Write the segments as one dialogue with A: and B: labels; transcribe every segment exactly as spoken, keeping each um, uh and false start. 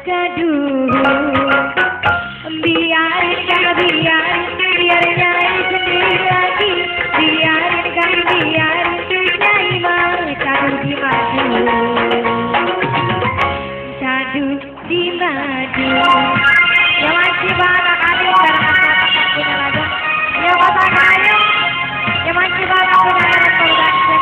A: gaduh. Biarin kan biarin, biar nyai sendiri lagi. Biarin kan biarin, nyai mah gaduh di madu. Gaduh di madu. Ya masih banyak adik karena aku punya lagu. Ya kata kayu. Ya masih banyak punya lagu production.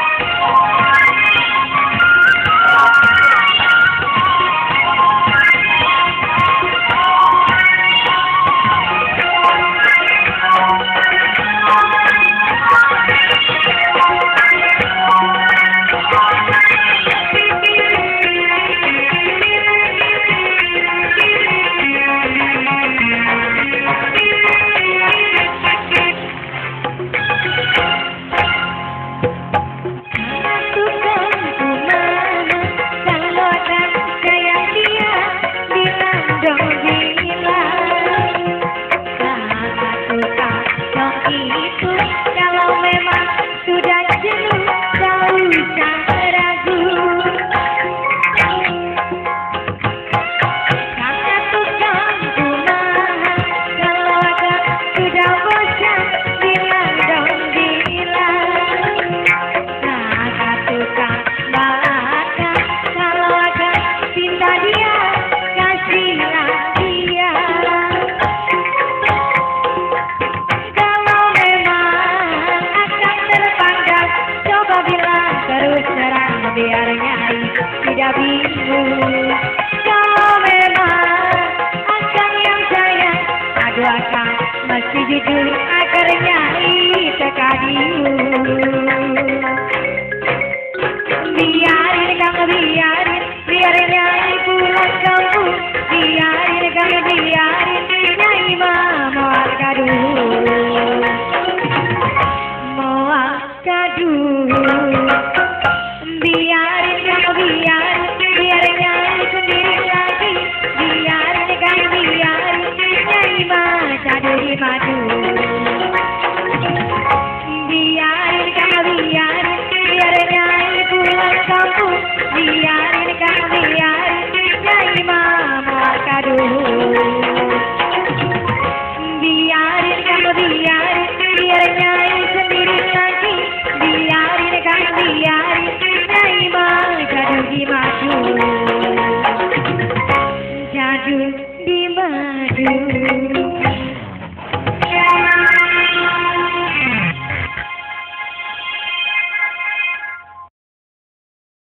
A: Biar nyai tidak bingung. Kalau memang akan yang sayang, aduh akan mesti jujur agar nyai terkadiu. Biarin kamu biarin, biarin nyai pulang kampung. Biarin kamu biarin, nyai mau gaduh, mau gaduh. Biarin kamu biarin, biarin nyai sendiri lagi. Biarin kamu biarin, nyai mah gaduh di madu. Biarin kamu biarin, biarin nyai pulang kampung. Biarin kamu biarin, nyai mah mau gaduh. Biarin kamu biarin, biarin nyai sendiri lagi. Biarin kamu biarin, nyai mah gaduh di madu.